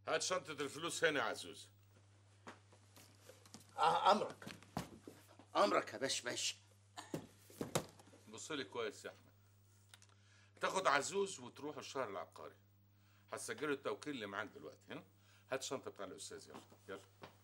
هات شنطة الفلوس هنا يا عزوز. امرك امرك يا باشا. بص لي كويس يا احمد. تاخد عزوز وتروح الشهر العقاري. هتسجلوا التوكيل اللي معاك دلوقتي. ها؟ هات الشنطة بتاع الأستاذ. يلا يلا.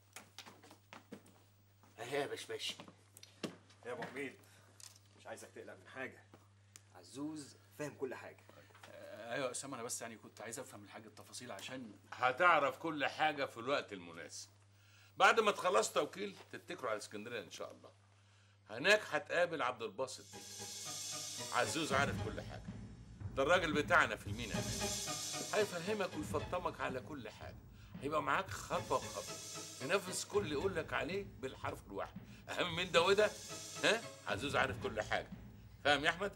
اهي يا باشا. يا ابو حميد، مش عايزك تقلق من حاجه. عزوز فاهم كل حاجه. ايوه يا اسامه، انا بس يعني كنت عايز افهم الحاجه التفاصيل عشان هتعرف كل حاجة في الوقت المناسب. بعد ما تخلص توكيل تتكلوا على اسكندرية إن شاء الله. هناك هتقابل عبد الباسط دي. عزوز عارف كل حاجة. ده الراجل بتاعنا في المينا. هيفهمك ويفطمك على كل حاجة. هيبقى معاك خطوة بخطوة. ينفذ كل اللي يقول لك عليه بالحرف الواحد. أهم من ده وده ها؟ عزوز عارف كل حاجة. فاهم يا أحمد؟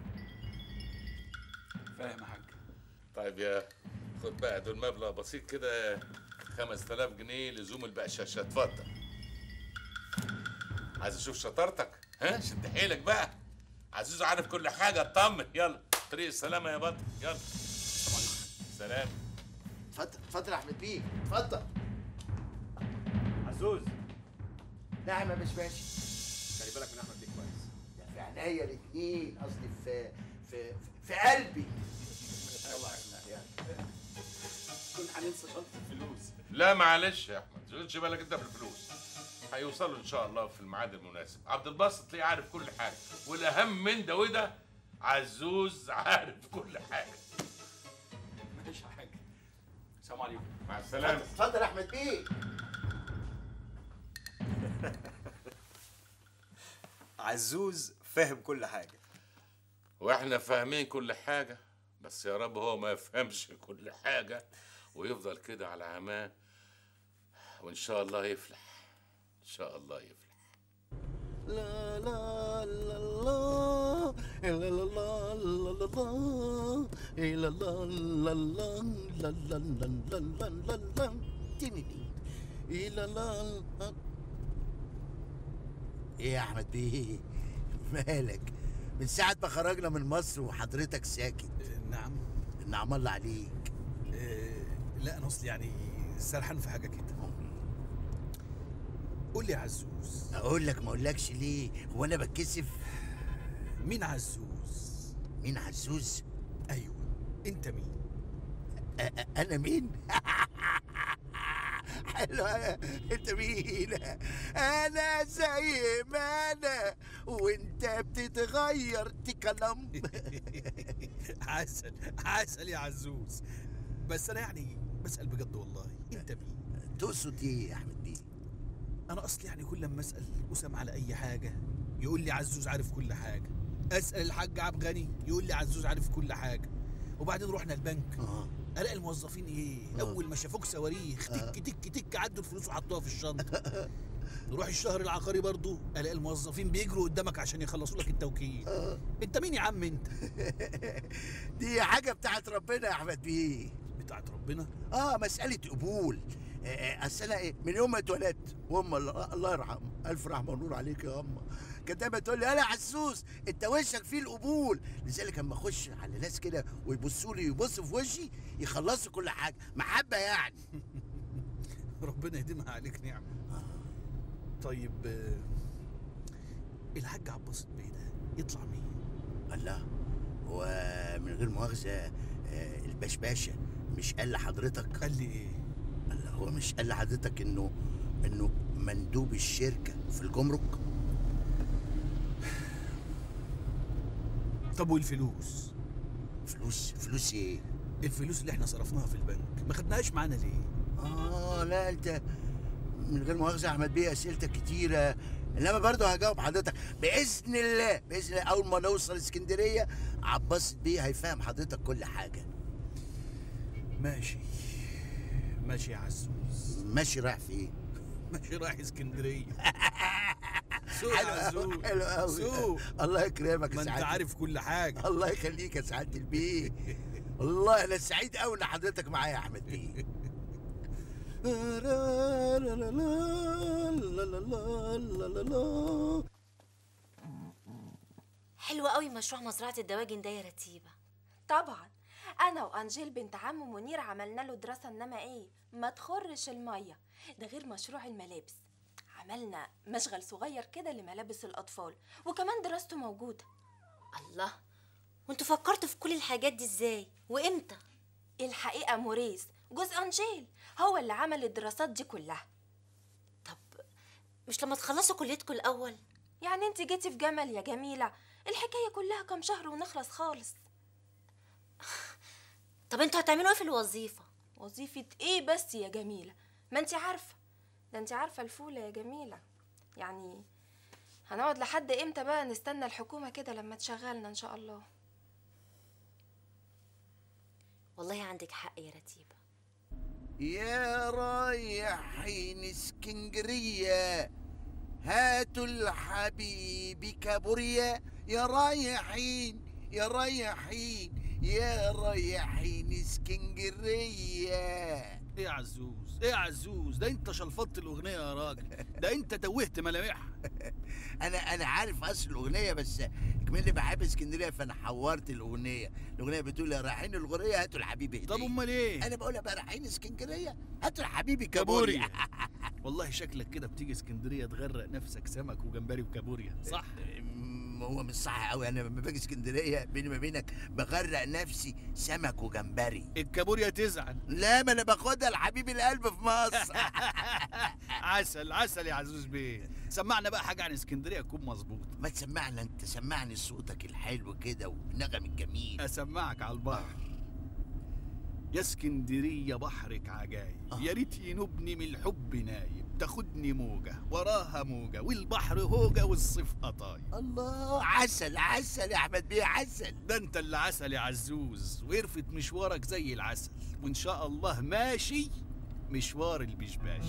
فاهم يا حاج. طيب يا خد بقى دول مبلغ بسيط كده 5000 جنيه لزوم البقشاشة. اتفضل. عايز اشوف شطارتك؟ ها؟ شد حيلك بقى. عزوز عارف كل حاجة. اطمن. يلا طريق السلامة يا بطل. يلا. سلام. اتفضل يا احمد بيه، اتفضل. عزوز، نعم يا باشا. خلي بالك من احمد بيه كويس. ده في عينيا الاثنين، قصدي في قلبي. كنا هننسى شنطه الفلوس. لا معلش يا احمد، ما تشغلش بالك انت بالفلوس. هيوصلوا ان شاء الله في الميعاد المناسب. عبد الباسط ليه عارف كل حاجه، والاهم من ده وده عزوز عارف كل حاجه. ماشي يا حاج. السلام عليكم. مع السلامه. اتفضل يا احمد بيه. عزوز فاهم كل حاجه. واحنا فاهمين كل حاجه، بس يا رب هو ما يفهمش كل حاجه ويفضل كده على عماه، وان شاء الله يفلح. ان شاء الله يفلح. لا لا لا لا لا لا لا لا لا لا لا لا. ايه يا احمد بيه، مالك؟ من ساعة ما خرجنا من مصر وحضرتك ساكت. نعم. نعم الله عليك. لا انا اصلي يعني سرحان في حاجه كده. قول لي يا عزوز. اقول لك ما اقولكش ليه؟ هو انا بتكسف؟ مين عزوز؟ مين عزوز؟ ايوه انت مين؟ انا مين؟ حلو. انت مين؟ انا زي ما انا وانت بتتغير تكلم. عسل عسل يا عزوز. بس انا يعني بسأل بجد والله، انت مين؟ تقصد ايه يا احمد بيه؟ انا اصلي يعني كل لما اسال اسام على اي حاجه يقول لي عزوز عارف كل حاجه. اسال الحاج عبد غني يقول لي عزوز عارف كل حاجه. وبعدين رحنا البنك الاقي الموظفين ايه اول ما شافوك صواريخ تك تك تك عدوا الفلوس وحطوها في الشنطه. نروح الشهر العقاري برضو الاقي الموظفين بيجروا قدامك عشان يخلصوا لك التوكيل. انت مين يا عم انت؟ دي حاجه بتاعت ربنا يا احمد بيه. بتاعت ربنا؟ مساله قبول. اصل انا ايه من يوم ما اتولدت وام الله يرحمه الف رحمه ونور عليك يا اما كانت دايما تقول لي يا عزوز انت وشك فيه القبول. لذلك اما اخش على ناس كده ويبصوا لي يبصوا في وشي يخلصوا كل حاجه محبه يعني. ربنا يديمها عليك نعمه. طيب الحاج عباس بيه ده يطلع مين؟ الله، هو من غير مؤاخذه البشباشه مش قال لحضرتك؟ قال لي ايه؟ الله، هو مش قال لحضرتك انه مندوب الشركه في الجمرك؟ طب والفلوس؟ فلوس ايه؟ الفلوس اللي احنا صرفناها في البنك ما خدناهاش معانا ليه؟ لا انت من غير مؤاخذه يا احمد بيه اسئلتك كتيره، انما برضه هجاوب حضرتك باذن الله. باذن الله اول ما نوصل اسكندريه عباس بيه هيفهم حضرتك كل حاجه. ماشي ماشي يا عزوز. ماشي رايح فين؟ ماشي رايح اسكندريه. سوق حلو يا عزوز. حلو قوي. سوق. الله يكرمك. ما انت عارف كل حاجه. الله يخليك يا سعاده البيه. والله انا سعيد قوي ان حضرتك معايا يا احمد بيه. حلو قوي مشروع مزرعة الدواجن ده يا رتيبة. طبعا انا وانجيل بنت عم منير عملنا له دراسه، انما ايه ما تخرش الميه. ده غير مشروع الملابس، عملنا مشغل صغير كده لملابس الاطفال، وكمان دراسته موجوده. الله، وانتوا فكرتوا في كل الحاجات دي ازاي وامتى؟ الحقيقه موريس جوز انجيل هو اللي عمل الدراسات دي كلها. طب مش لما تخلصوا كليتكم الاول؟ يعني انت جيتي في جمل يا جميله، الحكايه كلها كام شهر ونخلص خالص. طب انتوا هتعملوا ايه في الوظيفه؟ وظيفه ايه بس يا جميله؟ ما انت عارفه، ده انت عارفه الفوله يا جميله. يعني هنقعد لحد امتى بقى نستنى الحكومه كده لما تشغلنا ان شاء الله؟ والله عندك حق يا رتيبه. يا رايحين اسكندريه هاتوا الحبيب كابوريا، يا رايحين يا رايحين يا رايحين اسكندريه. ايه يا عزوز، ايه يا عزوز، ده انت شلفطت الاغنيه يا راجل، ده انت توهت ملامحها. انا عارف اصل الاغنيه، بس كمان بحب اسكندريه فانا حورت الاغنيه بتقول يا رايحين الغريه هاتوا الحبيب هديه. طب امال ايه؟ انا بقول بقى رايحين اسكندريه هاتوا الحبيب كابوريا. والله شكلك كده بتيجي اسكندريه تغرق نفسك سمك وجمبري وكابوريا، صح؟ هو مش صح قوي، انا لما باجي اسكندريه بيني ما بينك بغرق نفسي سمك وجمبري. الكابوريا تزعل. لا، ما انا باخدها لحبيب القلب في مصر. عسل عسل يا عزوز بيه، سمعنا بقى حاجه عن اسكندريه تكون مظبوطه. ما تسمعنا انت، سمعني صوتك الحلو كده والنغم الجميل. اسمعك على البحر. يا اسكندريه بحرك عجايب، يا ريت ينوبني من الحب نايب، تاخدني موجه وراها موجه والبحر هوجه والصيف قطايب. الله، عسل عسل يا احمد بيه، عسل. ده انت اللي عسل يا عزوز، وقرفت مشوارك زي العسل، وان شاء الله ماشي مشوار البشباش.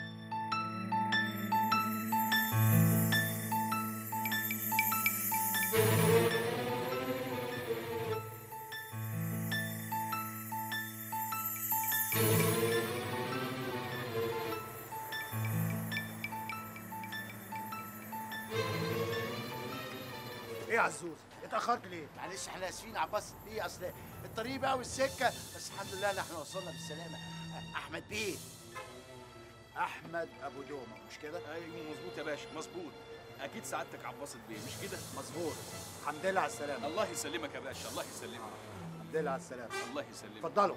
ايه يا عزوز اتاخرت ليه؟ معلش احنا اسفين يا عباس بيه، اصل الطريق بقى والسكه، بس الحمد لله ان احنا وصلنا بالسلامه. احمد بيه. احمد ابو دومه مش كده؟ ايوه مظبوط يا باشا، مظبوط. اكيد سعادتك عباس بيه مش كده؟ مظبوط. الحمد لله على السلامه. الله يسلمك يا باشا، الله يسلمك. الحمد لله على السلامه. الله يسلمك. اتفضلوا.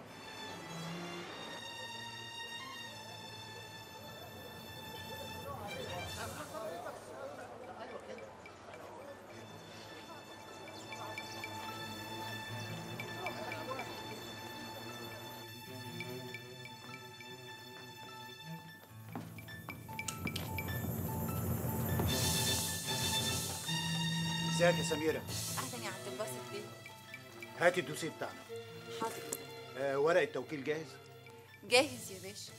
ازيك يا سميره؟ اهلا يا عبد الباسط بيه. هاتي الدوسيه بتاعنا. حاضر. ورق التوكيل جاهز؟ جاهز يا باشا.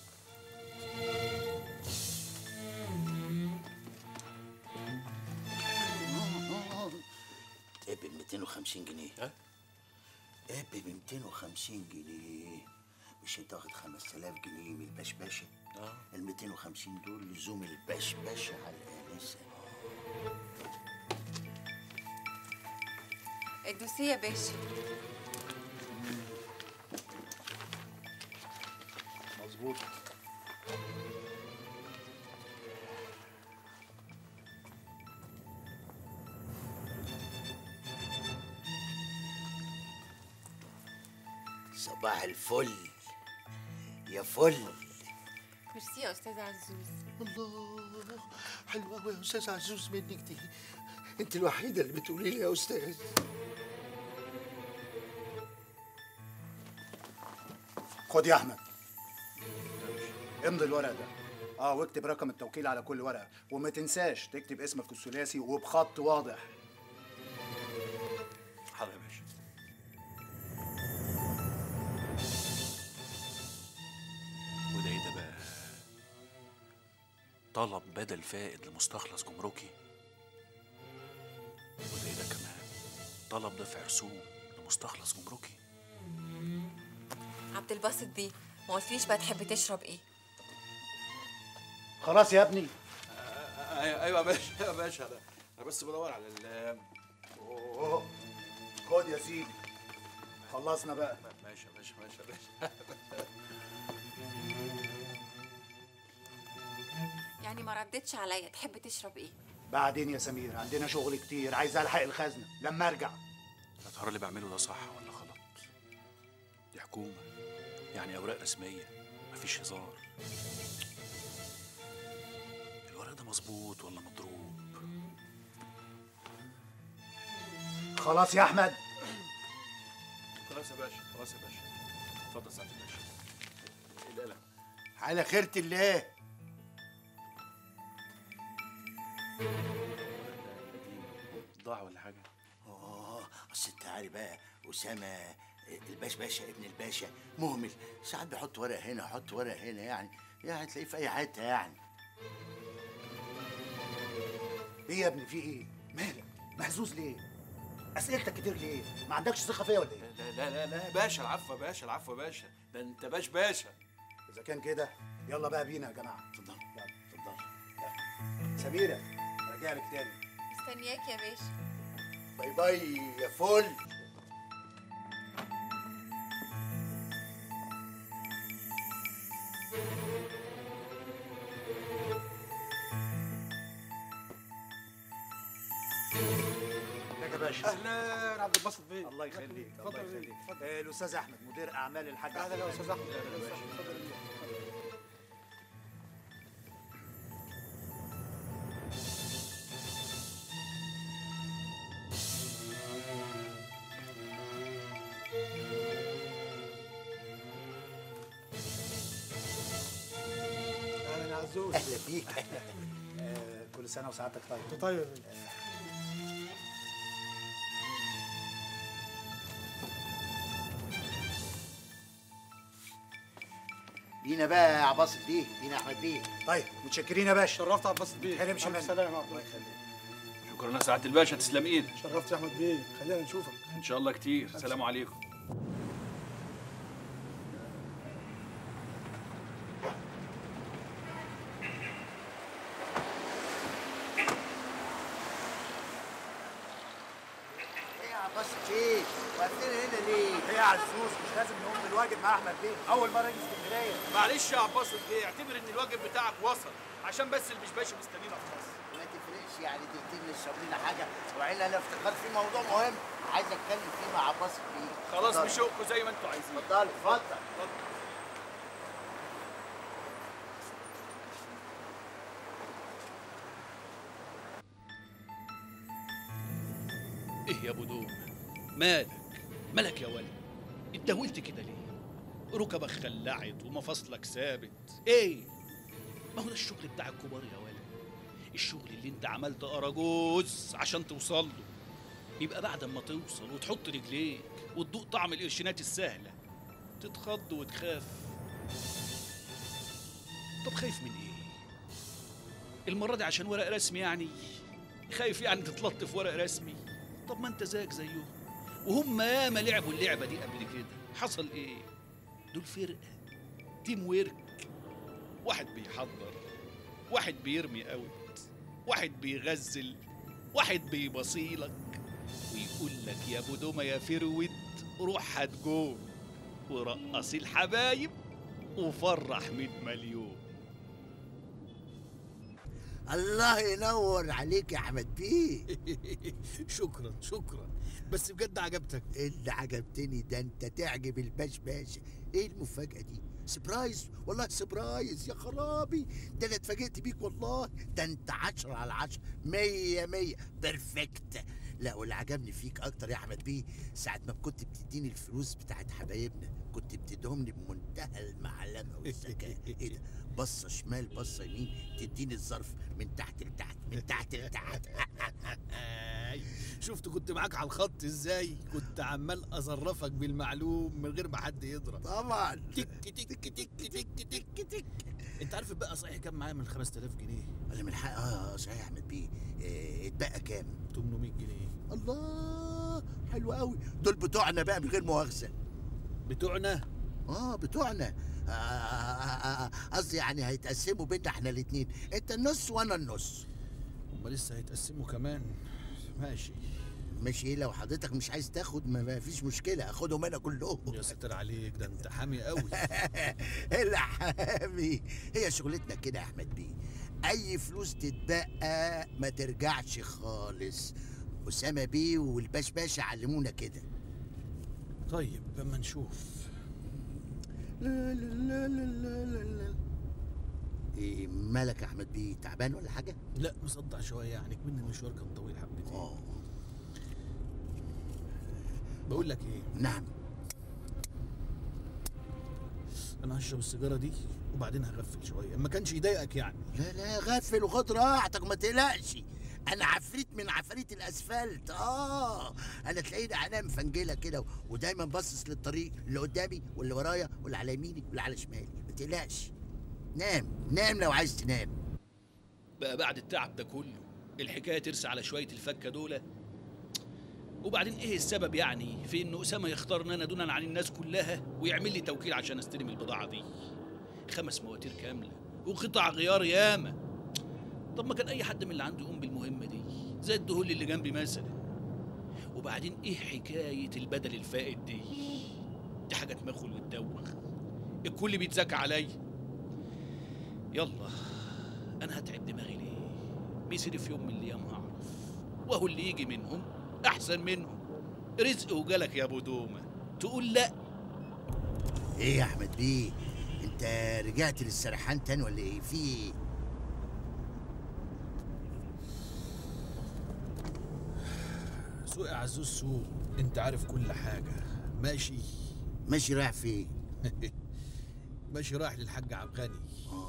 ب 250 جنيه. ها؟ ب 250 جنيه. مش هتاخد 5000 جنيه من البشبشه؟ ال 250 دول لزوم البشبشه على الانسه. الدوسيه يا باشا. مظبوط. صباح الفل يا فل. ميرسي يا استاذ عزوز. الله، حلوة قوي يا استاذ عزوز منك دي، انت الوحيده اللي بتقولي لي يا استاذ. خد يا احمد، امضي الورق ده. واكتب رقم التوكيل على كل ورقه، وما تنساش تكتب اسمك الثلاثي وبخط واضح. حاضر يا باشا. وده ايه ده بقى؟ طلب بدل فائد لمستخلص جمركي. وده ايه ده كمان؟ طلب دفع رسوم لمستخلص جمركي. عبد الباسط بيه، ما قلتليش بقى تحب تشرب ايه؟ خلاص يا ابني. ايوه يا باشا، ايوه يا باشا، انا بس بدور على خد يا سيدي. خلصنا بقى. ماشي يا باشا ماشي يا باشا. يعني ما ردتش عليا، تحب تشرب ايه؟ بعدين يا سمير عندنا شغل كتير، عايز الحق الخزنه لما ارجع. يا ترى اللي بعمله ده صح ولا غلط؟ دي حكومه، يعني اوراق رسميه، مفيش هزار. الورق ده مظبوط ولا مضروب؟ خلاص يا احمد. خلاص يا باشا خلاص يا باشا. اتفضل سعاده الباشا. القلم. على خيرة الله. ضاع ولا حاجه؟ اصل انت عارف بقى اسامه باشا ابن الباشا مهمل، ساعات بيحط ورق هنا يحط ورق هنا، يعني هتلاقيه في اي حته يعني. ايه يا ابني في ايه؟ مالك؟ مهزوز ليه؟ اسئلتك كتير ليه؟ ما عندكش ثقه فيا ولا ايه؟ لا لا لا لا باشا، العفو يا باشا العفو يا باشا، ده انت باشا. اذا كان كده يلا بقى بينا يا جماعه. اتفضل يلا اتفضل. سميره راجع لك تاني. مستنياك يا باشا. باي باي يا فل. يا باشا. اهلا عبد الباسط بيه. الله يخليك الله اتفضل يخليك. اتفضل. الاستاذ احمد مدير اعمال الحاج. اهلا يا استاذ احمد. اتفضل. اهلا يا عزوز. اهلا بيك. كل سنه وسعادتك طيب. انت طيب. بينا بقى يا عباس بيه، بينا يا احمد بيه. طيب متشكرين يا باشا. شرفت يا عبد الباسط بيه. تحرمش منك. سلام يا عبد الله الله. يخليك. شكرا يا سعاده الباشا، تسلم ايدك. شرفت يا احمد بيه، خلينا نشوفك. ان شاء الله كتير. سلام عليكم. ايه يا عباس بيه؟ واقفين هنا ليه؟ ايه يا عزوز مش لازم نقوم بالواجب مع احمد بيه؟ اول مره يجي اسكندريه. معلش يا عباس بيه، اعتبر ان الواجب بتاعك وصل، عشان بس البشباشي مستنينا في مصر. ما تفرقش يعني دقيقتين نشرب لنا حاجه، وعيل انا افتكرت في موضوع مهم عايز اتكلم فيه مع عباس بيه. خلاص اتفضل. بشوقكم زي ما انتوا عايزين. اتفضل اتفضل. ايه يا ابو دوم، مالك يا ولد؟ انت هولت كده ليه؟ ركبك خلعت ومفاصلك ثابت، ايه؟ ما هو ده الشغل بتاع الكبار يا ولد، الشغل اللي انت عملت اراجوز عشان توصل له، يبقى بعد ما توصل وتحط رجليك وتدوق طعم القرشينات السهله تتخض وتخاف. طب خايف من ايه؟ المره دي عشان ورق رسمي يعني؟ خايف يعني تتلطف ورق رسمي؟ طب ما انت زيك زيهم، وهم ياما لعبوا اللعبه دي قبل كده. حصل ايه؟ دول فرقه، تيم ويرك، واحد بيحضر، واحد بيرمي اوت، واحد بيغزل، واحد بيبصيلك ويقول لك يا ابو دومه يا فرود روح هات جول ورقص الحبايب وفرح 100 مليون. الله ينور عليك يا احمد بيه. شكرا، بس بجد عجبتك. اللي عجبتني ده انت تعجب الباشا. ايه المفاجأة دي؟ سبرايز والله، سبرايز يا خرابي، ده انا اتفاجئت بيك والله. ده انت 10 على 10، 100 بيرفكت. لا واللي عجبني فيك اكتر يا احمد بيه ساعة ما كنت بتديني الفلوس بتاعت حبايبنا، كنت بتديهم لي بمنتهى المعلمة والذكاء. ايه ده؟ بصة شمال بصة يمين، تديني الظرف من تحت لتحت من تحت لتحت. شفت كنت معاك على الخط ازاي؟ كنت عمال اظرفك بالمعلوم من غير ما حد يضرب. طبعا. تك تك تك تك تك تك. انت عارف بقى صحيح كام معايا من 5000 جنيه؟ ولا من حق صحيح يا احمد بيه. اتبقى كام؟ 800 جنيه. الله حلو قوي. دول بتوعنا بقى من غير مؤاخذة. بتوعنا؟ بتوعنا. قصدي يعني هيتقسموا بينا احنا الاتنين، انت النص وانا النص. هما لسه هيتقسموا كمان؟ ماشي ماشي، لو حضرتك مش عايز تاخد ما فيش مشكله، اخدهم انا كلهم. يا ستر عليك، ده انت حامي قوي. الحامي، هي شغلتنا كده يا احمد بيه. اي فلوس تتبقى ما ترجعش خالص. اسامه بيه والباشا علمونا كده. طيب اما نشوف. لا لا لا لا لا لا. ايه مالك يا احمد بيه، تعبان ولا حاجه؟ لا مصدع شويه يعني، كمان المشوار كان طويل حبتين. بقول لك ايه؟ نعم. انا هشرب السيجاره دي وبعدين هغفل شويه، ما كانش يضايقك يعني. لا لا، غفل وخد راحتك ما تقلقش. انا عفريت من عفاريت الاسفلت. انا تلاقيني عينيا مفنجله كده ودايما باصص للطريق اللي قدامي واللي ورايا واللي على يميني واللي على شمالي. ما تقلقش، نام لو عايز تنام. بقى بعد التعب ده كله الحكايه ترسى على شويه الفكه دول؟ وبعدين ايه السبب يعني في انه اسامه يختارني انا دونا عن الناس كلها ويعمل لي توكيل عشان استلم البضاعه دي؟ 5 مواتير كامله وقطع غيار ياما. طب ما كان اي حد من اللي عنده يقوم بالمهمه دي، زي الدهول اللي جنبي مثلا. وبعدين ايه حكايه البدل الفائت دي حاجه تمخل وتدوخ، الكل بيتزكى عليا. يلا انا هتعب دماغي ليه؟ ميسري في يوم من الايام هعرف، وهو اللي يجي منهم احسن منهم. رزق وجالك يا ابو دومه تقول لا؟ ايه يا احمد بيه، انت رجعت للسرحان تاني ولا ايه؟ في ايه؟ سوق يا عزوز سوق، انت عارف كل حاجه. ماشي رايح فين؟ ماشي رايح للحاج عبد الغني.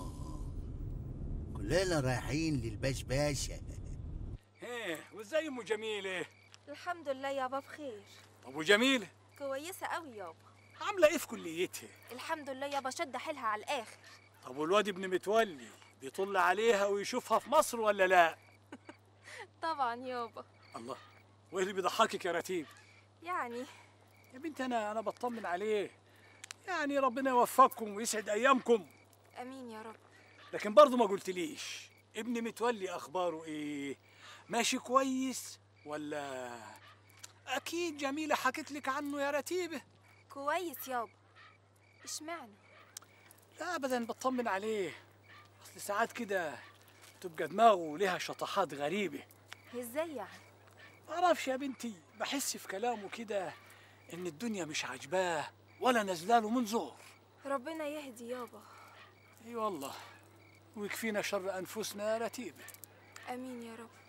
كلنا رايحين للباشا. ايه وازاي ام جميله؟ الحمد لله يابا بخير. ابو جميله كويسه قوي يابا. عامله ايه في كليتها؟ الحمد لله يابا، شد حيلها على الاخر. طب والواد ابن متولي بيطل عليها ويشوفها في مصر ولا لا؟ طبعا يابا. الله، وايه اللي بيضحكك يا رتيب؟ يعني يا بنتي انا بطمن عليه، يعني ربنا يوفقكم ويسعد ايامكم. امين يا رب. لكن برضه ما قلتليش ابن متولي اخباره ايه؟ ماشي كويس ولا؟ اكيد جميله حكت لك عنه يا رتيبه. كويس يابا. اشمعنى؟ لا ابدا، بطمن عليه. اصل ساعات كده تبقى دماغه لها شطحات غريبه. ازاي يعني؟ معرفش يا بنتي، بحس في كلامه كده ان الدنيا مش عاجباه ولا نازلاله من زور. ربنا يهدي يابا. اي والله، ويكفينا شر انفسنا يا رتيبه. امين يا رب.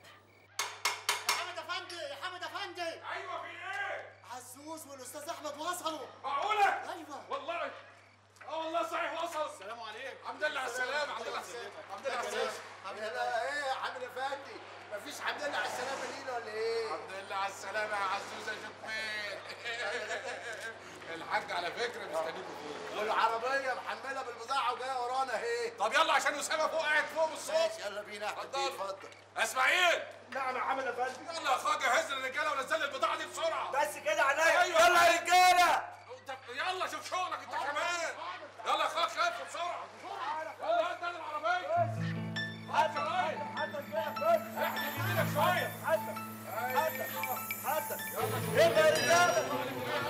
يا حمد افندي. ايوه في ايه؟ عزوز والاستاذ احمد وصلوا. معقوله؟ ايوه والله. والله صحيح وصل. السلام عليكم. الحمد لله على السلامه. الحمد لله على السلامه. الحمد لله على السلامه. الحمد لله. ايه يا حمد افندي، مفيش حمد لله على السلامه لينا ولا ايه؟ الحمد لله على السلامه يا عزوزه. شوف فين الحاج على فكره مستنيكوا فوق، والعربيه محمله بالبضاعه وجايه ورانا اهي. طب يلا عشان اسامه فوق قاعد فوق بالصوت. ماشي يلا بينا. اتفضل. اسماعيل. نعم يا حمد افندي. يلا يا اخويا جهز لي الرجاله ونزل لي البضاعه دي بسرعه. بس كده عينيا. أيوة. يلا يا رجاله. طب يلا شوف شغلك انت كمان. يلا يا اخويا خف بسرعه. يلا هات العربيه. هات شرايط. احنا يمينك شويه. حتى يلا يا رجاله.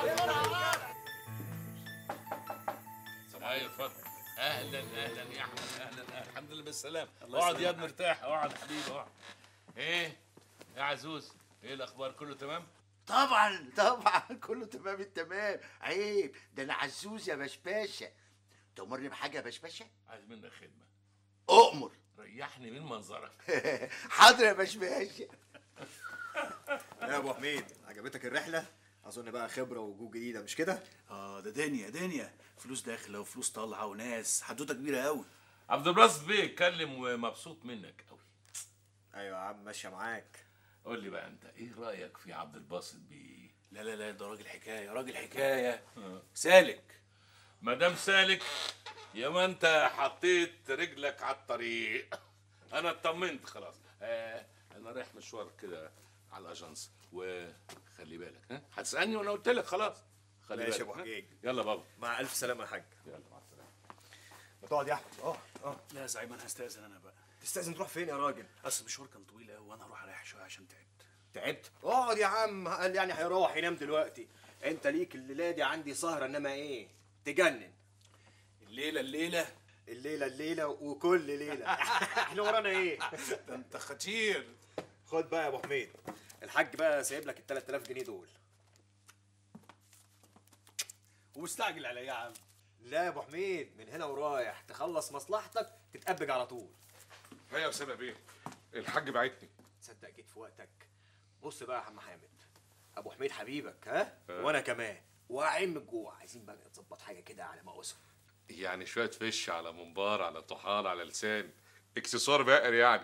ايوه اتفضل. اهلا يا احمد. اهلا. الحمد لله بالسلامه. اقعد يا ابني مرتاح. اقعد حبيبي اقعد. ايه يا عزوز، ايه الاخبار؟ كله تمام؟ طبعا كله تمام التمام. عيب، ده انا عزوز يا باشا. تأمرني بحاجه يا باشا؟ عايز منك خدمه. اؤمر. ريحني من منظرك. حاضر يا باشا. يا ابو حميد، عجبتك الرحله؟ اظن بقى خبره وجوه جديده، مش كده؟ ده دنيا فلوس داخله وفلوس طالعه وناس، حدوته كبيره قوي. عبد الباسط بيه اتكلم ومبسوط منك قوي. ايوه يا عم، ماشيه معاك. قول لي بقى انت ايه رايك في عبد الباسط بيه؟ لا ده راجل حكايه سالك. ما دام سالك يا ما انت حطيت رجلك على الطريق. انا اطمنت خلاص. انا رايح مشوار كده على الاجنس، وخلي بالك هتسالني وانا قلت لك خلاص. خلي بالك. ماشي يا ابو حجيج. يلا بابا. مع الف سلامه يا حاج. يلا مع السلامه. ما تقعد يا احمد. لا يا زعيم، انا هستأذن انا بقى. تستأذن تروح فين يا راجل؟ اصل المشوار كان طويل قوي وانا هروح اريح شويه عشان تعبت. تعبت؟ اقعد يا عم، قال يعني هيروح ينام دلوقتي. انت ليك الليله دي عندي سهره، انما ايه تجنن. الليله وكل ليله. احنا ورانا ايه؟ ده انت خطير. خد بقى يا ابو حميد، الحاج بقى سايب لك ال 3000 جنيه دول. ومستعجل عليا يا عم؟ لا يا ابو حميد، من هنا ورايح تخلص مصلحتك تتقبج على طول. هي يا اسامه بيه، الحاج بعتني. تصدق جيت في وقتك. بص بقى يا عم حامد، ابو حميد حبيبك ها، وانا كمان واعين من الجوع، عايزين بقى نظبط حاجه كده على مقاسه. يعني شويه فش على منبار على طحال على لسان، اكسسوار بقر يعني.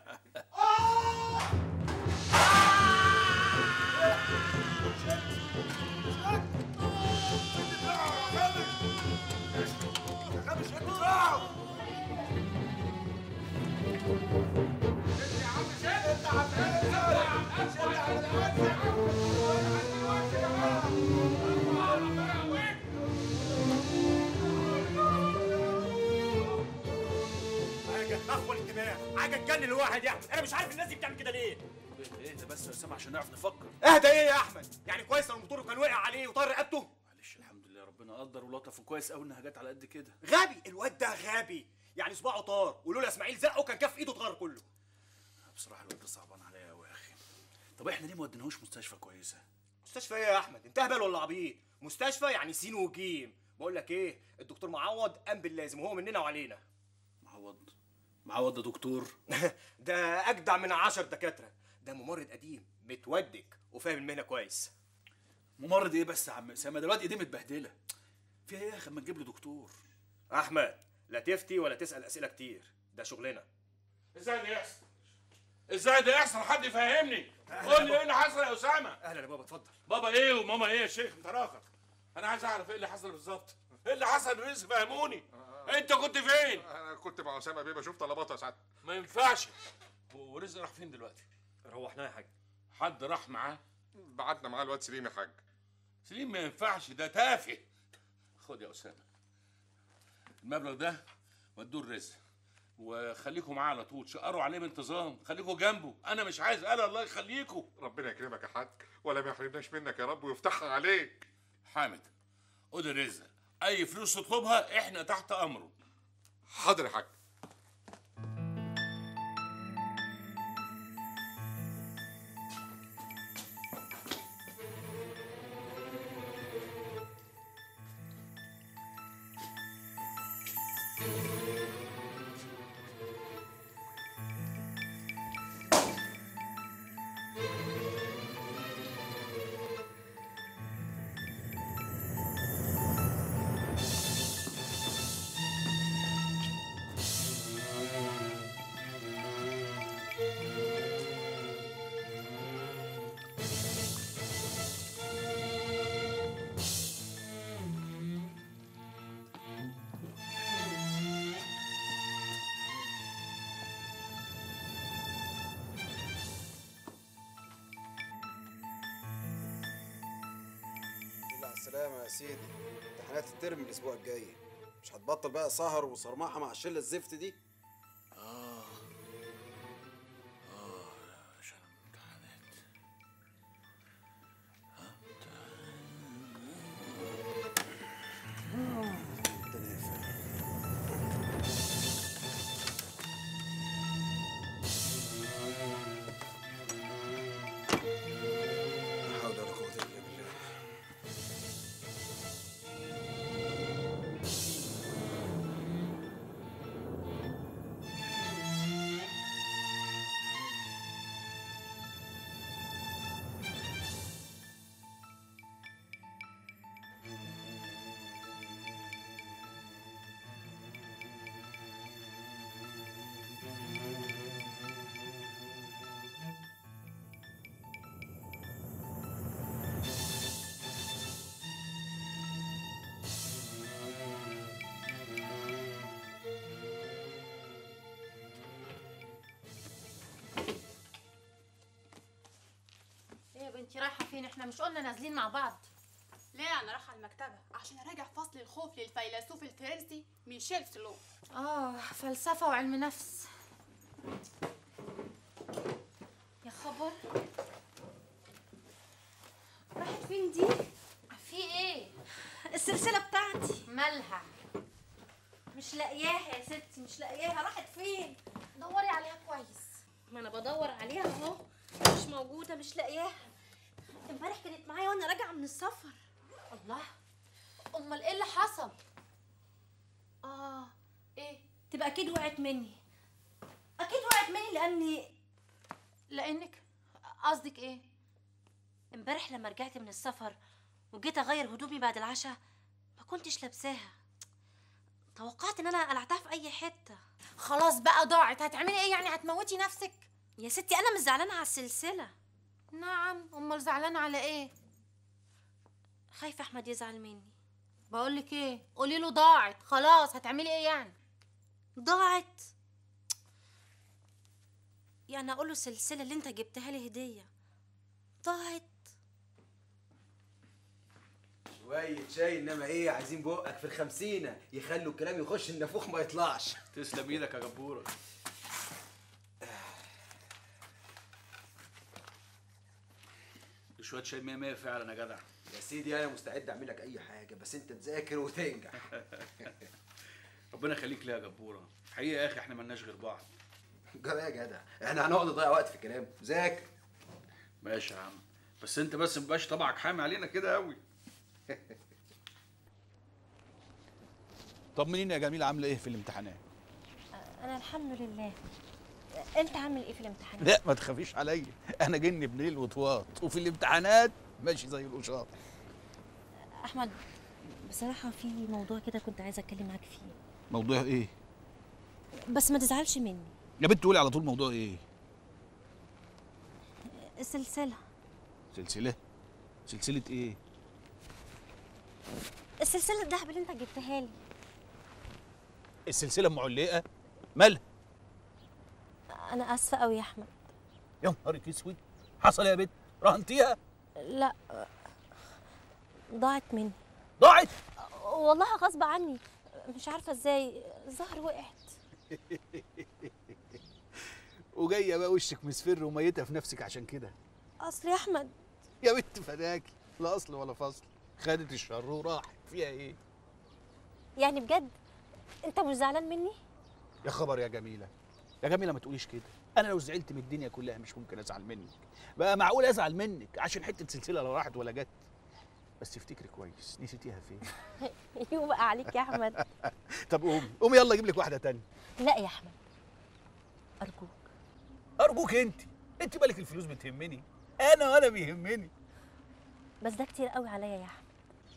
اخوة الدماغ، حاجه تجنن الواحد يا احمد. انا مش عارف الناس دي بتعمل كده ليه. ايه ده بس يا اسامه عشان نعرف نفكر. اهدى ايه يا احمد؟ يعني كويس لو الموتور كان وقع عليه وطار رقبته؟ معلش الحمد لله، ربنا قدر ولطف، وكويس قوي انها جت على قد كده. غبي الواد ده، غبي. يعني صباعه طار، ولولا اسماعيل زقه كان كف ايده طار كله. بصراحه الواد ده صعبان عليا قوي يا اخي. طب احنا ليه ما وديناهوش مستشفى كويسه؟ مستشفى ايه يا احمد؟ انت هبل ولا عبيط؟ مستشفى يعني سين وجيم. بقول لك ايه، الدكتور معوض قام باللازم وهو مننا وعلينا. معوض ده دكتور؟ ده اجدع من 10 دكاتره. ده ممرض قديم متودك وفاهم المهنه كويس. ممرض ايه بس يا عم اسامه؟ ده الواد ايديه متبهدله. فيها ايه يا اخي؟ ما تجيب له دكتور. احمد لا تفتي ولا تسال اسئله كتير، ده شغلنا. ازاي ده يحصل؟ ازاي ده يحصل؟ حد يفهمني. قول لي ايه اللي حصل يا اسامه؟ اهلا يا بابا، اتفضل. بابا ايه وماما ايه يا شيخ؟ انت راخر. انا عايز اعرف ايه اللي حصل بالظبط. ايه اللي حصل بس فهموني. انت كنت فين؟ انا كنت مع اسامه بيه بشوف طلباته يا سعاده. ما ينفعش. ورزق راح فين دلوقتي؟ روحناه يا حاج. حد راح معاه؟ بعتنا معاه الواد سليم يا حاج. سليم ما ينفعش، ده تافه. خد يا اسامه المبلغ ده ودوه الرزق، وخليكم معاه على طول، شقروا عليه بانتظام، خليكم جنبه. انا مش عايز قلق، الله يخليكم. ربنا يكرمك يا حاج، ولا ما يحرمناش منك يا رب ويفتحها عليك. حامد خد الرزق، اي فلوس تطلبها احنا تحت امره. حاضر يا حاج. السلامة يا سيدي. امتحانات الترم الأسبوع الجاي، مش هتبطل بقى سهر وصرماحة مع الشلة الزفت دي؟ عشان الامتحانات. لا حول ولا قوة إلا بالله. انت رايحه فين؟ احنا مش قلنا نازلين مع بعض؟ لا انا رايحه المكتبه عشان اراجع فصل الخوف للفيلسوف الفرنسي ميشيل سلو. فلسفه وعلم نفس. يا خبر، فين دي؟ في ايه؟ السلسله بتاعتي مالها؟ مش لاقياها يا ستي، مش لاقياها، راحت فين؟ دوري عليها كويس. ما انا بدور عليها اهو، مش موجوده، مش لاقياها. امبارح كانت معايا وانا راجعه من السفر. الله، امال ايه اللي حصل؟ ايه؟ تبقى اكيد وقعت مني، اكيد وقعت مني لانك قصدك ايه؟ امبارح لما رجعت من السفر وجيت اغير هدومي بعد العشاء ما كنتش لابساها. توقعت ان انا قلعتها في اي حته. خلاص بقى ضاعت، هتعملي ايه يعني؟ هتموتي نفسك؟ يا ستي انا مش زعلانه على السلسله. نعم، امال زعلانه على ايه؟ خايفه احمد يزعل مني. بقولك ايه، قولي له ضاعت خلاص، هتعملي ايه يعني؟ ضاعت؟ يعني اقول له السلسله اللي انت جبتها لي هديه ضاعت؟ شوية شاي، انما ايه، عايزين بقك في الخمسينة يخلوا الكلام يخش النافوخ ما يطلعش. تسلم ايدك يا جبورة. شوية شاي 100 100 فعلا يا جدع. يا سيدي انا مستعد اعمل لك اي حاجة، بس انت تذاكر وتنجح. ربنا يخليك ليا يا جبورة. حقيقة يا اخي احنا مالناش غير بعض. جرى يا جدع، احنا هنقعد نضيع وقت في الكلام؟ ذاكر. ماشي يا عم، بس انت بس مبقاش طبعك حامي علينا كده قوي. طمنيني يا جميل، عامله ايه في الامتحانات؟ انا الحمد لله. انت عامل ايه في الامتحانات؟ لا ما تخافيش عليا، انا جن بليل وطواط، وفي الامتحانات ماشي زي القشاط. احمد بصراحه في موضوع كده كنت عايزه اتكلم معاك فيه. موضوع ايه؟ بس ما تزعلش مني. يا بنت قولي على طول موضوع ايه؟ السلسله. سلسله؟ سلسله ايه؟ السلسله الذهب اللي انت جبتها لي. السلسله معلقه؟ مالها؟ انا اسفه قوي يا احمد. يا نهارك اسود، حصل يا بنت؟ رهنتيها؟ لا ضاعت مني. ضاعت؟ والله غصب عني، مش عارفه ازاي، الظهر وقعت. وجايه بقى وشك مصفر وميته في نفسك عشان كده. اصل يا احمد يا بنت فداكي، لا اصل ولا فصل، خدت الشر وراحت، فيها ايه؟ يعني بجد انت مش زعلان مني؟ يا خبر يا جميله، يا جميله ما تقوليش كده، انا لو زعلت من الدنيا كلها مش ممكن ازعل منك. بقى معقول ازعل منك عشان حته سلسله لا راحت ولا جت؟ بس افتكري كويس، نسيتيها فين؟ يبقى عليك يا احمد. طب قومي يلا اجيب لك واحده تانية. لا يا احمد ارجوك. ارجوك انت بالك الفلوس بتهمني، انا بيهمني. بس ده كتير قوي عليا يا احمد.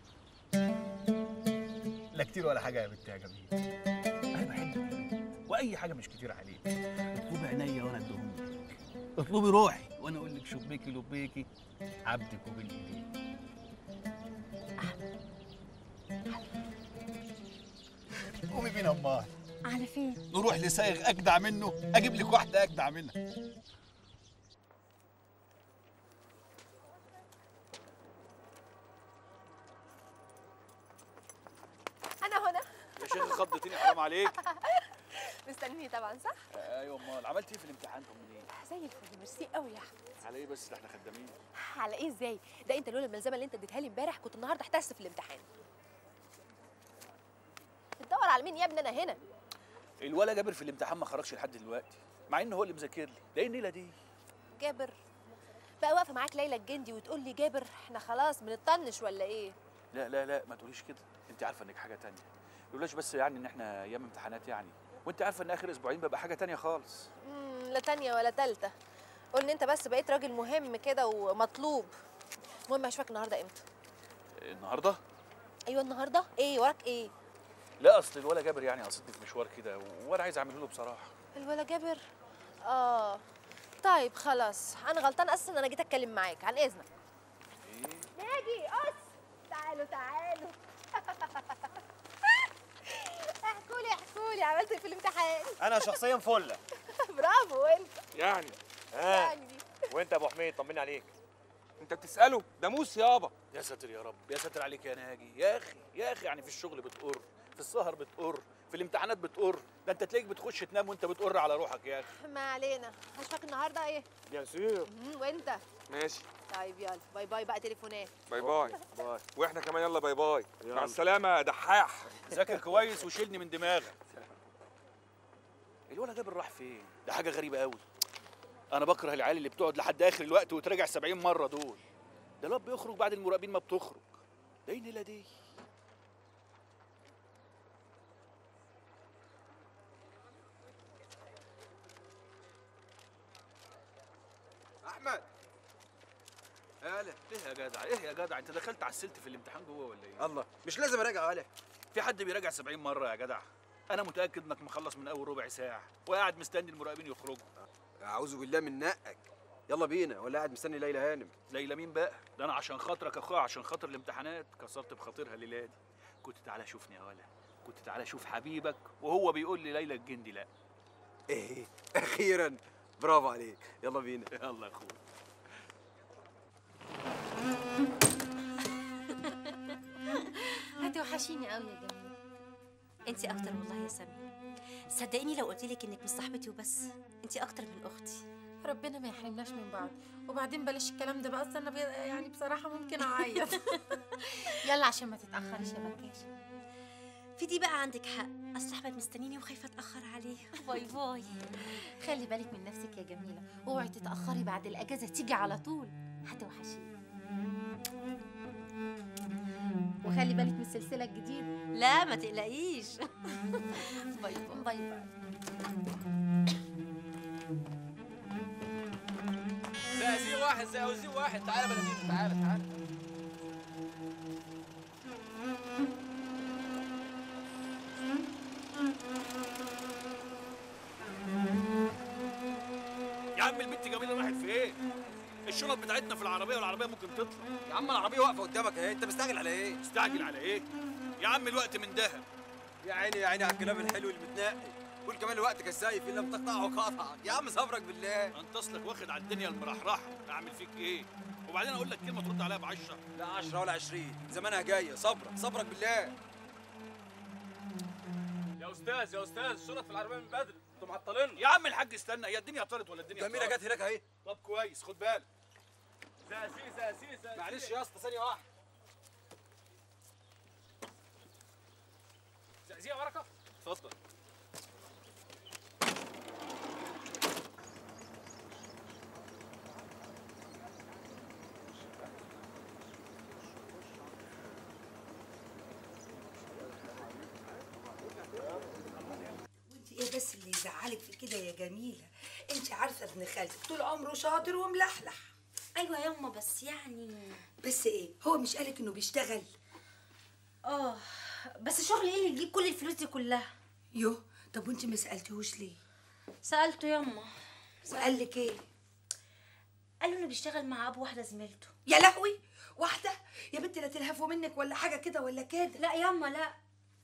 لا كتير ولا حاجه يا بنت يا جميل، انا بحبك واي حاجه مش كتير عليك. اطلبي عينيا وانا اديهم لك، اطلبي روحي وانا اقول لك شبيكي لبيكي عبدك وبين ايديك. قومي بينا امال. على فين؟ نروح لسايغ اجدع منه، اجيب لك واحده اجدع منها. انا هنا. يا شيخ خضتيني حرام عليك. مستنيني طبعا صح؟ ايوه امال عملت ايه في الامتحان؟ طمنيني. زي الفل، ميرسي قوي يا احمد. على ايه بس؟ ده احنا خدامين. على ايه ازاي؟ ده انت لولا الملزمه اللي انت اديتها لي امبارح كنت النهارده احتست في الامتحان. بتدور على مين يا ابني؟ انا هنا. الولا جابر في الامتحان ما خرجش لحد دلوقتي، مع ان هو اللي مذاكر لي. ده ايه النيله دي؟ جابر بقى واقفه معاك ليلى الجندي وتقول لي جابر؟ احنا خلاص بنطنش ولا ايه؟ لا لا لا ما تقوليش كده، انت عارفه انك حاجه تانية. لولاش بس يعني ان احنا ايام امتحانات يعني، وانت عارفه ان اخر اسبوعين ببقى حاجه تانية خالص. لا تانية ولا تالتة، قول ان انت بس بقيت راجل مهم كده ومطلوب. المهم هشوفك النهارده امتى؟ النهارده؟ ايوه النهارده. ايه وراك ايه؟ لا اصل الولا جابر يعني قصدني في مشوار كده وانا عايز اعمله له بصراحه. الولا جابر؟ طيب خلاص، انا غلطانه اساسا ان انا جيت اتكلم معاك، عن اذنك. ايه؟ ناجي تعالوا احكولي عملت ايه في الامتحان؟ انا شخصيا فله. برافو. وانت؟ يعني يعني وانت يا ابو حميد طمني عليك. انت بتساله؟ ده موس يابا. يا ساتر يا رب، يا ساتر عليك يا ناجي. يا اخي يعني في الشغل بتقر، في السهر بتقر، في الامتحانات بتقر، ده انت تلاقيك بتخش تنام وانت بتقر على روحك يا اخي. ما علينا، هشوفك النهارده ايه؟ بيان سور. وانت؟ ماشي. طيب يلا باي باي بقى تليفونات. باي باي. واحنا كمان يلا باي باي. مع السلامه يا دحاح. ذاكر كويس وشيلني من دماغك. الولد جابر راح فين؟ ده حاجه غريبه قوي. انا بكره العيال اللي بتقعد لحد اخر الوقت وتراجع 70 مره دول. ده الواد بيخرج بعد المراقبين ما بتخرج. ده ايه النيله دي؟ احمد ايه يا جدع؟ ايه يا جدع؟ انت دخلت عسلت في الامتحان جوه ولا ايه؟ الله مش لازم اراجع ولا في حد بيراجع 70 مره يا جدع؟ انا متاكد انك مخلص من اول ربع ساعه وقاعد مستني المراقبين يخرجوا. اعوذ بالله من نقك. يلا بينا ولا قاعد مستني ليلى هانم؟ ليلى مين بقى؟ ده انا عشان خاطرك يا اخويا، عشان خاطر الامتحانات كسرت بخاطرها الليله دي. كنت تعالى شوفني يا ولا، كنت تعالى شوف حبيبك وهو بيقول لي ليلى الجندي لا. ايه اخيرا برافو عليك. يلا بينا. يلا يا اخويا. هتوحشيني قوي يا جميل. انتي اكتر والله يا سامي. صدقيني لو قلت لك انك مش صاحبتي وبس، انتي اكتر من اختي. ربنا ما يحرمناش من بعض. وبعدين بلاش الكلام ده بقى، اصل انا يعني بصراحه ممكن اعيط. يلا عشان ما تتاخريش يا بكاشه. في دي بقى عندك حق، اصل احمد مستنيني وخايفه اتاخر عليه. باي باي. خلي بالك من نفسك يا جميله، اوعي تتاخري بعد الاجازه تيجي على طول، هتوحشيني. وخلي بالك من السلسله الجديده. لا ما تقلقيش. باي باي. باي باي. زقازيق واحد زقازيق واحد. تعالى بلدينا، تعالى تعالى. يا عم البنت جميله راحت فين؟ الشنط بتاعتنا في العربيه والعربيه ممكن تطلع. يا عم العربيه واقفه قدامك اهي، انت مستعجل على ايه؟ مستعجل على ايه؟ يا عم الوقت من دهب. يا عيني يا عيني على الكلام الحلو اللي بتنقي. قول كمان الوقت كالسيف ان لم تقطعه قاطعك. يا عم صبرك بالله. انت اصلك واخد على الدنيا المرحرحه، اعمل فيك ايه؟ وبعدين اقول لك كلمه ترد عليها ب10. لا 10 ولا 20، زمانها جايه. صبرك بالله. يا استاذ يا استاذ، الشنط في العربيه من بدري، انتوا معطلين. يا عم الحاج استنى، هي الدنيا طارت ولا الدنيا جميله جت هناك اهي. طب كويس، خد بالك. زقازيق معلش يا اسطى ثانيه واحده. زقازيق يا بركه. اتفضل. ايه بس اللي يزعلك في كده يا جميله؟ انت عارفه ابن خالتك طول عمره شاطر وملحلح. ايوه يا يما، بس يعني بس ايه، هو مش قالك انه بيشتغل؟ بس شغل ايه اللي يجيب كل الفلوس دي كلها؟ يوه، طب وانت ما سالتهوش ليه؟ سالته يما. وقال لك ايه؟ قال له انه بيشتغل مع ابو واحده زميلته. يا لهوي، واحده؟ يا بنتي لا تلهفوا منك ولا حاجه كده ولا كده. لا يما لا،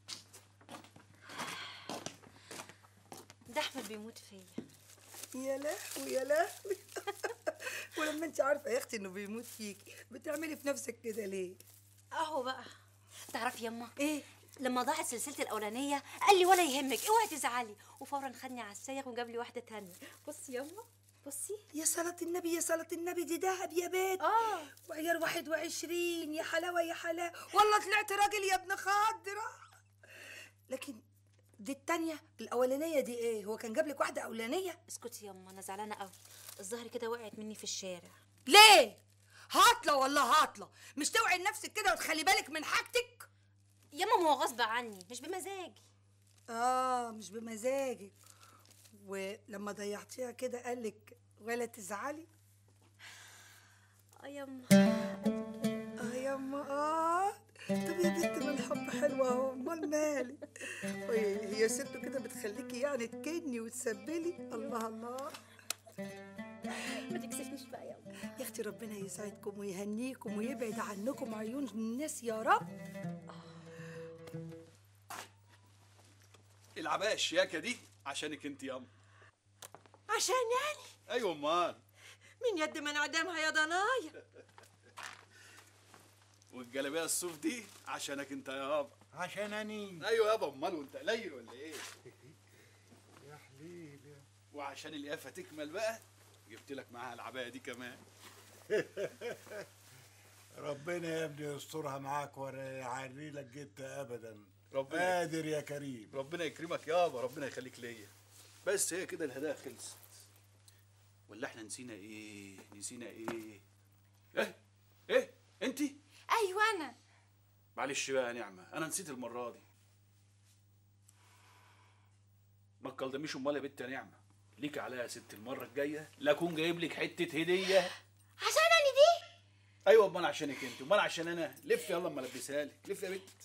ده احمد بيموت فيا. يا لهوي يا لهوي. ولما انت عارفه يا اختي انه بيموت فيكي بتعملي في نفسك كده ليه؟ اهو بقى. تعرفي يما ايه؟ لما ضاعت سلسلتي الاولانيه قال لي ولا يهمك اوعي تزعلي، وفورا خدني على السايق وجاب لي واحده تانية. بصي يما بصي. يا صلاة النبي يا صلاة النبي، دي دهب يا بيت. وعيار 21. يا حلاوه يا حلاوه، والله طلعت راجل يا ابن خضره. لكن دي التانية، الأولانية دي إيه؟ هو كان جاب لك واحدة أولانية؟ اسكتي يما، أنا زعلانة قوي. الظهر كده وقعت مني في الشارع. ليه؟ هاطلة والله هاطلة، مش توعي نفسك كده وتخلي بالك من حاجتك؟ يما ما هو غصب عني، مش بمزاجي. مش بمزاجك. ولما ضيعتيها كده قالك ولا تزعلي؟ يما. يما. طب يا بنت ما الحب حلو اهو، امال مالي؟ هي سته كده بتخليكي يعني تكني وتسبلي؟ الله الله. ما تكسفنيش بقى يلا. يا اختي ربنا يسعدكم ويهنيكم ويبعد عنكم عيون الناس يا رب. العباية الشياكة دي عشانك انت ياما. عشان يعني؟ ايوه امال. من يد من عدمها يا ضنايا. والجلابيه الصوف دي عشانك انت يابا. عشان اني. ايوه يابا، امال وانت قليل ولا ايه؟ يا حليل. وعشان القيافه تكمل بقى جبت لك معاها العبايه دي كمان. ربنا يا ابني يسترها معاك ولا يعري لك جت ابدا. ربنا قادر يا كريم. ربنا يكرمك يابا، ربنا يخليك ليا. بس هي كده الهدايا خلصت. ولا احنا نسينا ايه؟ ايه انت؟ ايوه انا. معلش بقى يا نعمه، انا نسيت المره دي. ما تكلميش امال يا بنت يا نعمه، ليك عليها يا ست المره الجايه لا اكون جايب لك حته هديه. عشان انا دي؟ ايوه امال عشانك انت، امال عشان انا. لف يلا اما البسها لك، لف يا بنت.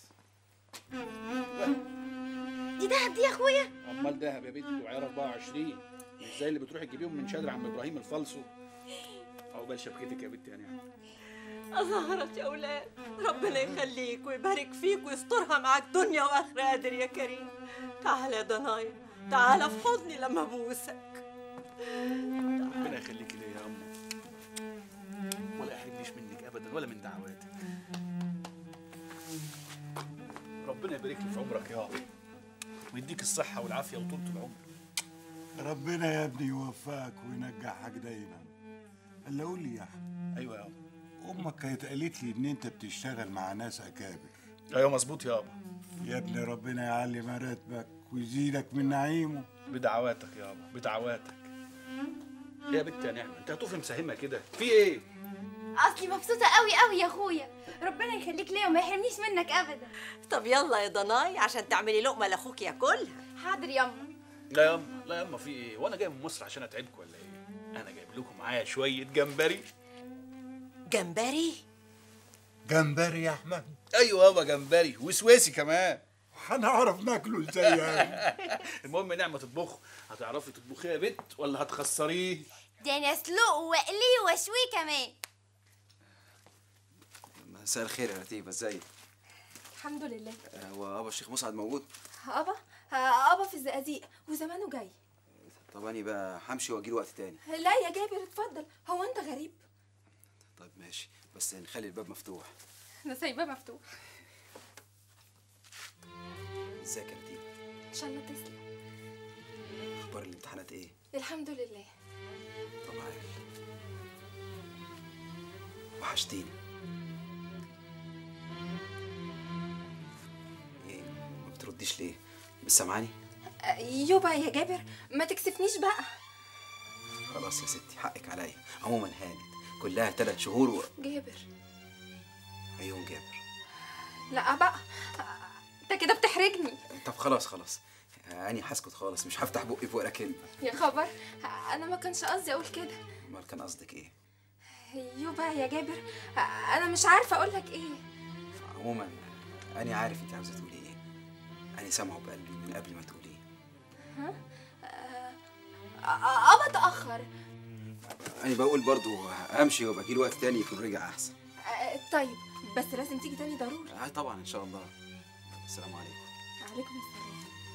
دي دهب دي يا اخويا؟ امال دهب يا بنت وعيار 24، مش زي اللي بتروحي تجيبيهم من شادر عم ابراهيم الفالصو. عقبال شبكتك يا بنت يا نعمه. أظهرت يا أولاد، ربنا يخليك ويبارك فيك ويسترها معاك دنيا وآخرة قادر يا كريم. تعال يا ضنايا، تعال في حضني لما أبوسك. ربنا يخليكي ليا يا أمه، ولا يحرمنيش منك أبدا ولا من دعواتك. ربنا يبارك لي في عمرك يا أبو، ويديك الصحة والعافية وطولة العمر. ربنا يا ابني يوفقك وينجحك دايما. الا قول لي يا احمد. ايوه يا أبو. امك كانت قالت لي ان انت بتشتغل مع ناس اكابر. ايوه مظبوط يا أبو. يا ابني ربنا يعلي مراتبك ويزيدك من نعيمه. بدعواتك يا أبو، بدعواتك. يا بنت يا نعمة، انت هتقفي مساهمة كده، في ايه؟ اصلي مبسوطه قوي قوي يا اخويا، ربنا يخليك ليا وما يحرمنيش منك ابدا. طب يلا يا ضناي عشان تعملي لقمة لأخوك ياكلها. حاضر ياما. لا ياما، لا ياما، في ايه؟ وانا جاي من مصر عشان اتعبكم ولا ايه؟ انا جايب لكم معايا شوية جمبري. جمبري؟ جمبري يا احمد؟ ايوه يابا جمبري وسويسي كمان. هنعرف ناكله ازاي يعني؟ المهم نعمة تطبخه، هتعرفي تطبخيه يا بنت ولا هتخسريه؟ ده انا اسلقه واقليه واشويه كمان. مساء الخير يا لطيفه، ازيك؟ الحمد لله. هو ابا الشيخ مسعد موجود؟ ابا في الزقازيق وزمانه جاي. طب انا بقى همشي واجي له وقت تاني. لا يا جابر اتفضل، هو انت غريب؟ طيب ماشي، بس نخلي الباب مفتوح. انا سايباه مفتوح. ازيك يا لطيفه؟ ان شاء الله تسلم. اخبار الامتحانات ايه؟ الحمد لله. طب عارف، وحشتيني. ايه ما بترديش ليه؟ مش سامعاني؟ يوبا يا جابر ما تكسفنيش بقى. خلاص يا ستي حقك عليا. عموما هانت كلها 3 شهور جابر. عيون جابر. لا بقى، انت كده بتحرجني. طب خلاص أنا هسكت خالص، مش هفتح بقي ولا كلمة. يا خبر، أنا ما كانش قصدي أقول كده. أمال كان قصدك إيه؟ يوبا يا جابر، أنا مش عارفة أقول لك إيه. عموما أنا عارف أنت عاوزة تقولي إيه. أنا سامعه بقلبي من قبل ما تقوليه. ها؟ أبا اتأخر. أنا بقول برضو أمشي وأبقى أجيله وقت تاني يكون رجع أحسن. طيب بس لازم تيجي تاني ضروري. طبعا إن شاء الله. السلام عليكم. عليكم السلام.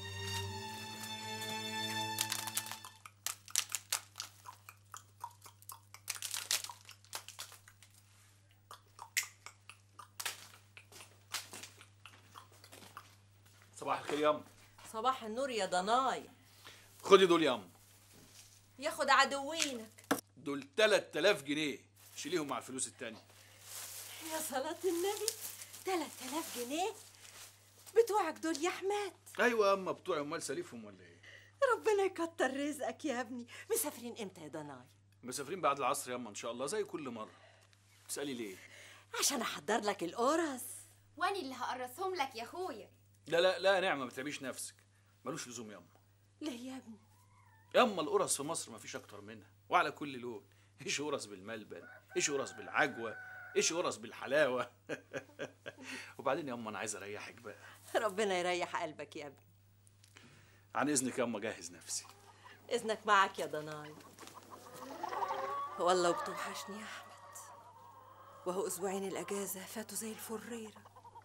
صباح الخير يا أم. صباح النور يا ضناي. خدي دول يا أم. ياخد عدوينك. دول 3000 جنيه، شيليهم مع الفلوس التانية. يا صلاة النبي، 3000 جنيه بتوعك دول يا حماد؟ ايوه يا اما بتوعي، امال سالفهم ولا ايه؟ ربنا يكتر رزقك يا ابني. مسافرين امتى يا ضناي؟ مسافرين بعد العصر يا اما ان شاء الله زي كل مره. تسالي ليه؟ عشان احضر لك القرص. واني اللي هقرصهم لك يا اخويا. لا يا نعمه، ما تتعبيش نفسك، ملوش لزوم يا اما. ليه يا ابني؟ يا اما القرص في مصر ما فيش اكتر منها وعلى كل لون. ايش قرص بالملبن، ايش قرص بالعجوه، ايش قرص بالحلاوه. وبعدين يا اما انا عايز اريحك بقى. ربنا يريح قلبك يا ابني. عن اذنك يا اما جهز نفسي. اذنك معك يا ضناي. والله بتوحشني يا احمد، وهو اسبوعين الاجازه فاتوا زي الفريره.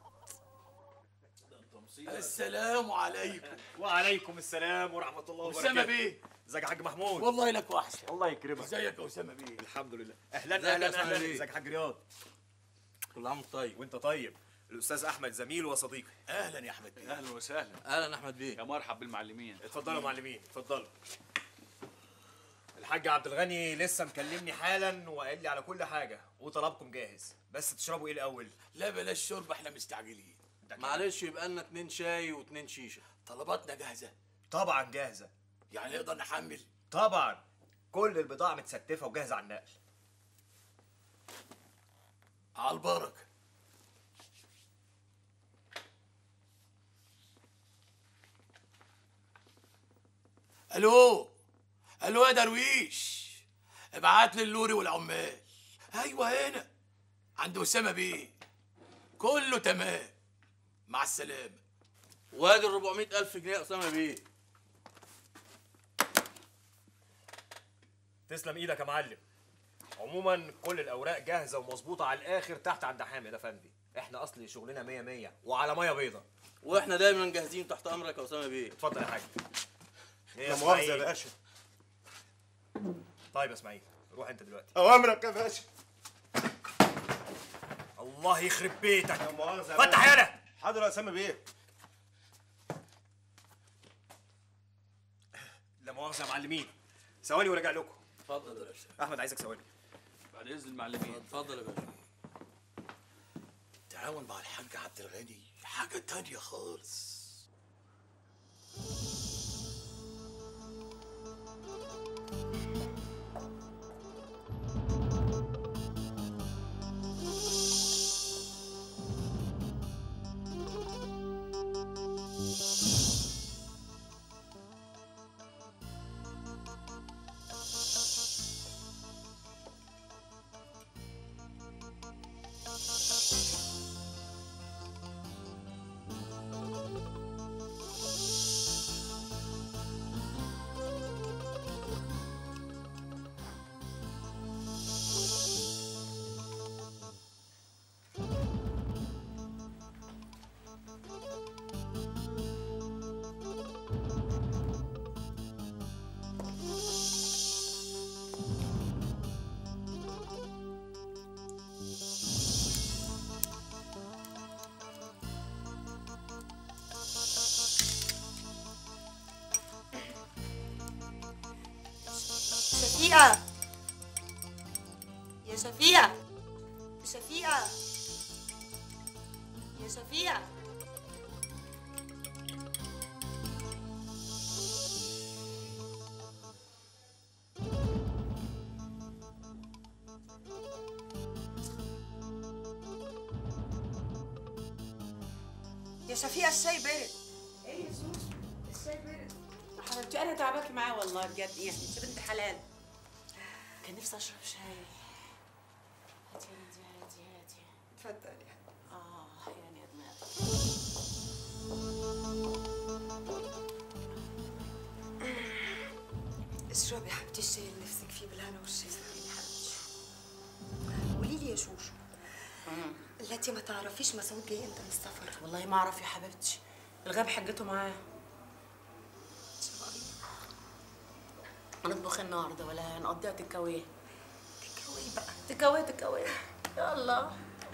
السلام عليكم. وعليكم السلام ورحمة الله وبركاته. أسامة بيه. ازيك يا حاج محمود؟ والله لك وحشة. الله يكرمك. ازيك يا أسامة بيه؟ الحمد لله. أهلا ازيك يا أهلا أسامة أهلا. بيه؟ ازيك يا حاج رياض؟ كل عام وانت طيب. وأنت طيب. الأستاذ أحمد زميل وصديقي. أهلا يا أحمد بيه. اهلا وسهلا. أهلا أحمد بيه. يا مرحب بالمعلمين. اتفضلوا يا معلمين اتفضلوا. الحاج عبد الغني لسه مكلمني حالا وقال لي على كل حاجه وطلبكم جاهز، بس تشربوا ايه الاول؟ لا بلاش شرب، احنا مستعجلين. معلش يبقى لنا 2 شاي و2 شيشه. طلباتنا جاهزه؟ طبعا جاهزه. يعني نقدر نحمل؟ طبعا، كل البضاعه متستفه وجاهزه على النقل. على البركه. الو الو يا درويش، ابعت لي اللوري والعمال. ايوه هنا عند اسامه بيه، كله تمام، مع السلامه. وادي ال 400,000 جنيه يا اسامه بيه. تسلم ايدك يا معلم. عموما كل الاوراق جاهزه ومظبوطه على الاخر تحت عند حامد افندي. احنا اصل شغلنا 100 100 وعلى ميه بيضه. واحنا دايما جاهزين تحت امرك يا اسامه بيه. اتفضل يا حاج. لا مؤاخذه يا باشا. طيب يا اسماعيل، روح انت دلوقتي. اوامرك يا باشا. الله يخرب بيتك. لا مؤاخذه يا فتح باشا. يالا. حاضر يا اسامه بيه. لا مؤاخذه يا معلمين، ثواني وراجع لكم. اتفضل يا باشا. احمد عايزك ثواني. بعد اذن المعلمين. اتفضل يا باشا. التعاون مع الحاج عبد الغني حاجه تانية خالص. شفيقة يا شفيقة، شفيقة يا شفيقة. يا شفيقة الشاي برد. ايه يا سوسو، الشاي برد. حبيبتي انا تعباكي معاه والله بجد، يعني انت بنت حلال. كان نفسي اشرب شاي. هاتي هاتي. اتفضلي. يعني يا دماغي. اشربي يا حبيبتي الشاي اللي نفسك فيه بالهنا والشفا. يا حبيبتي قولي لي يا شوشو، التي ما تعرفيش مسعود جاي امتى من السفر؟ والله ما اعرف يا حبيبتي، الغاب حجته معاه. هنطبخ النهارده ولا هنقضيها تكاويه؟ تكاويه بقى. تكاويه. يلا.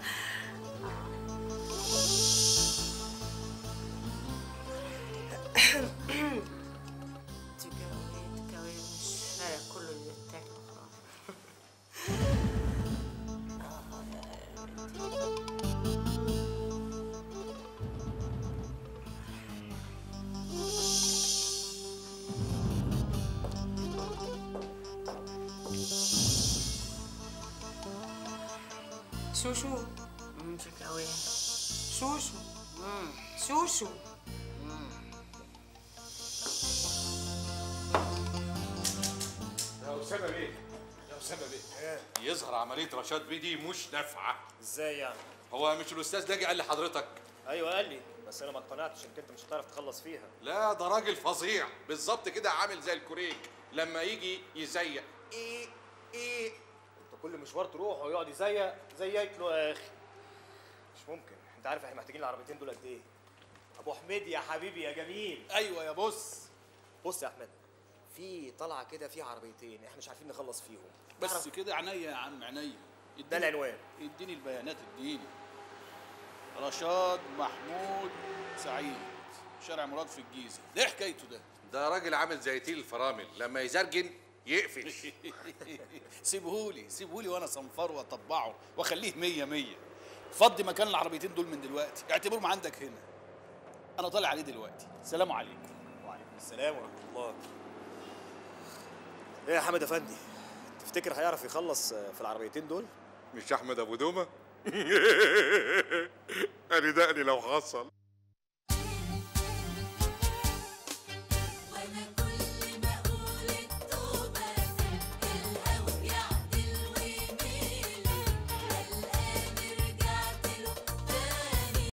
تكاويه مش رايق، كله اللي بتاكله خلاص. شوشو. تكاويه. شوشو. شوشو. يا أسامة بيه، يا أسامة بيه، يظهر عملية رشاد بيه دي مش نافعة. ازاي يعني؟ هو مش الأستاذ ده جه قال لحضرتك؟ ايوه قال لي، بس انا ما اقتنعتش انك انت مش هتعرف تخلص فيها. لا ده راجل فظيع، بالظبط كده عامل زي الكوريك لما يجي يزيق. انت كل مشوار تروح ويقعد زيك له يا اخي. مش ممكن، انت عارف احنا محتاجين العربيتين دول قد ايه؟ ابو حميد يا حبيبي يا جميل. ايوه يا بص يا احمد، في طلعه كده في عربيتين احنا مش عارفين نخلص فيهم. بس كده عينيا يا عم عينيا. ده العنوان. اديني البيانات، اديني. رشاد محمود سعيد، شارع مراد في الجيزه. ده حكايته ده؟ ده راجل عامل زي تيل الفرامل، لما يزرجن يقفل. سيبهولي وانا صنفره واطبعه واخليه 100 100. فضي مكان العربيتين دول من دلوقتي، اعتبرهم عندك هنا. انا طالع عليه دلوقتي. سلام عليكم. وعليكم السلام ورحمه الله. ايه يا حمد افندي، تفتكر هيعرف يخلص في العربيتين دول؟ مش احمد ابو دومه؟ انا دقني لو حصل.